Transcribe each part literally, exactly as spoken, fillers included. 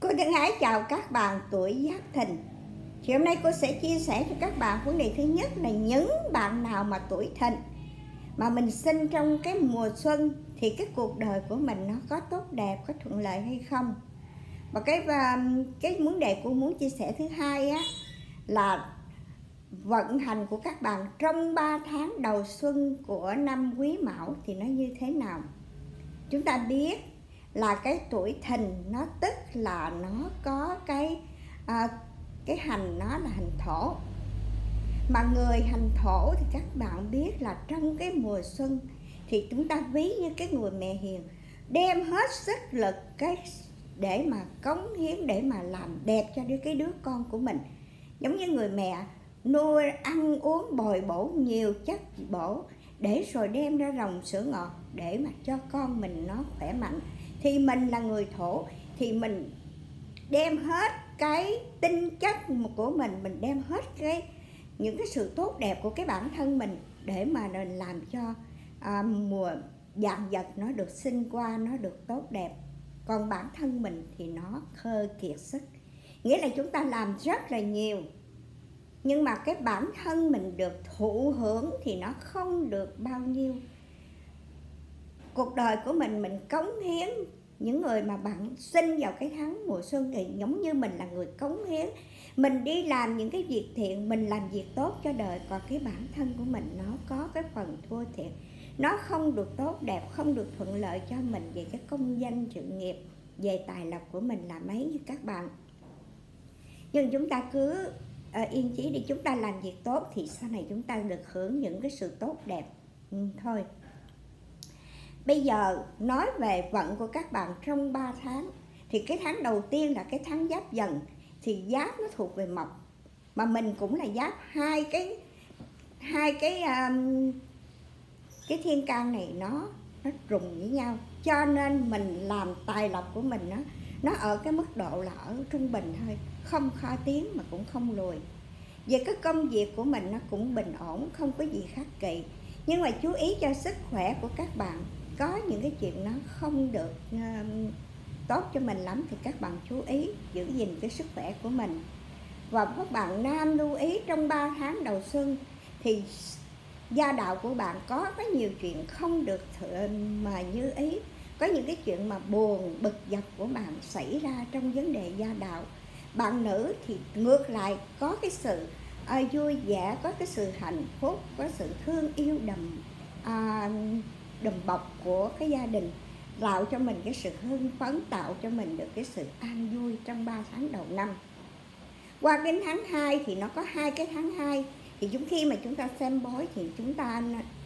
Cô thân ái chào các bạn tuổi Giáp Thìn. Thì hôm nay cô sẽ chia sẻ cho các bạn vấn đề thứ nhất là những bạn nào mà tuổi Thìn mà mình sinh trong cái mùa xuân thì cái cuộc đời của mình nó có tốt đẹp, có thuận lợi hay không. Và cái và cái vấn đề cô muốn chia sẻ thứ hai á là vận hành của các bạn trong ba tháng đầu xuân của năm Quý Mão thì nó như thế nào. Chúng ta biết là cái tuổi Thìn nó tức là nó có cái à, cái hành nó là hành thổ, mà người hành thổ thì các bạn biết là trong cái mùa xuân thì chúng ta ví như cái người mẹ hiền đem hết sức lực cái để mà cống hiến, để mà làm đẹp cho cái đứa con của mình, giống như người mẹ nuôi ăn uống bồi bổ nhiều chất bổ để rồi đem ra ròng sữa ngọt để mà cho con mình nó khỏe mạnh. Thì mình là người thổ thì mình đem hết cái tinh chất của mình, mình đem hết cái những cái sự tốt đẹp của cái bản thân mình để mà mình làm cho à, mùa vạn vật nó được sinh qua, nó được tốt đẹp. Còn bản thân mình thì nó khơ kiệt sức, nghĩa là chúng ta làm rất là nhiều nhưng mà cái bản thân mình được thụ hưởng thì nó không được bao nhiêu. Cuộc đời của mình mình cống hiến, những người mà bạn sinh vào cái tháng mùa xuân thì giống như mình là người cống hiến, mình đi làm những cái việc thiện, mình làm việc tốt cho đời. Còn cái bản thân của mình nó có cái phần thua thiệt, nó không được tốt đẹp, không được thuận lợi cho mình về cái công danh sự nghiệp, về tài lộc của mình là mấy như các bạn. Nhưng chúng ta cứ uh, yên chí đi, chúng ta làm việc tốt thì sau này chúng ta được hưởng những cái sự tốt đẹp ừ, thôi. Bây giờ nói về vận của các bạn trong ba tháng thì cái tháng đầu tiên là cái tháng Giáp Dần, thì Giáp nó thuộc về mộc, mà mình cũng là Giáp, hai cái hai cái um, cái thiên can này nó nó trùng với nhau, cho nên mình làm tài lộc của mình nó nó ở cái mức độ là ở trung bình thôi, không khá tiến mà cũng không lùi. Về cái công việc của mình nó cũng bình ổn, không có gì khác kỳ. Nhưng mà chú ý cho sức khỏe của các bạn, có những cái chuyện nó không được uh, tốt cho mình lắm thì các bạn chú ý giữ gìn cái sức khỏe của mình. Và các bạn nam lưu ý trong ba tháng đầu xuân thì gia đạo của bạn có có nhiều chuyện không được mà như ý, có những cái chuyện mà buồn bực dọc của bạn xảy ra trong vấn đề gia đạo. Bạn nữ thì ngược lại có cái sự à, vui vẻ, có cái sự hạnh phúc, có sự thương yêu đầm à, đùm bọc của cái gia đình, tạo cho mình cái sự hưng phấn, tạo cho mình được cái sự an vui trong ba tháng đầu năm. Qua đến tháng hai thì nó có hai cái tháng hai, thì chúng khi mà chúng ta xem bói thì chúng ta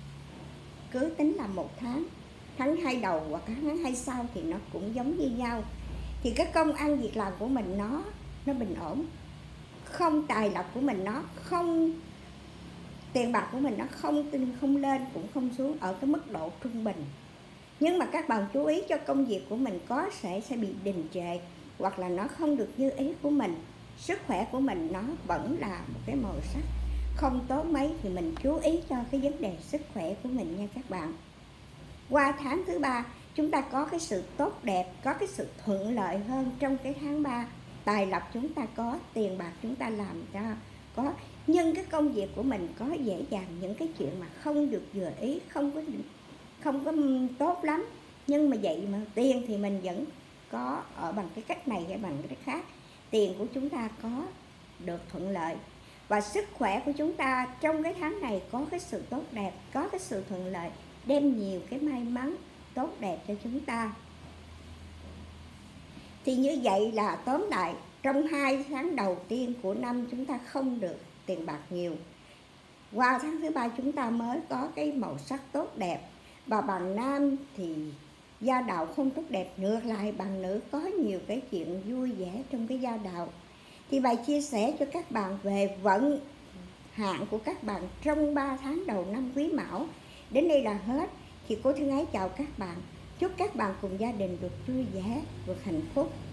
cứ tính là một tháng, tháng hai đầu hoặc tháng hai sau thì nó cũng giống như nhau. Thì cái công ăn việc làm của mình nó nó bình ổn, không tài lộc của mình nó không, tiền bạc của mình nó không không lên cũng không xuống, ở cái mức độ trung bình. Nhưng mà các bạn chú ý cho công việc của mình có sẽ sẽ bị đình trệ hoặc là nó không được như ý của mình. Sức khỏe của mình nó vẫn là một cái màu sắc không tốt mấy thì mình chú ý cho cái vấn đề sức khỏe của mình nha các bạn. Qua tháng thứ ba chúng ta có cái sự tốt đẹp, có cái sự thuận lợi hơn trong cái tháng ba. Tài lộc chúng ta có, tiền bạc chúng ta làm ra có, nhưng cái công việc của mình có dễ dàng những cái chuyện mà không được vừa ý, không có không có tốt lắm. Nhưng mà vậy mà tiền thì mình vẫn có ở bằng cái cách này hay bằng cái cách khác. Tiền của chúng ta có được thuận lợi và sức khỏe của chúng ta trong cái tháng này có cái sự tốt đẹp, có cái sự thuận lợi, đem nhiều cái may mắn tốt đẹp cho chúng ta. Thì như vậy là tóm lại, trong hai tháng đầu tiên của năm chúng ta không được tiền bạc nhiều. Qua tháng thứ ba chúng ta mới có cái màu sắc tốt đẹp. Và bạn nam thì gia đạo không tốt đẹp, ngược lại bạn nữ có nhiều cái chuyện vui vẻ trong cái gia đạo. Thì bài chia sẻ cho các bạn về vận hạn của các bạn trong ba tháng đầu năm Quý Mão đến đây là hết. Thì cô thân ái chào các bạn, chúc các bạn cùng gia đình được vui vẻ, được hạnh phúc.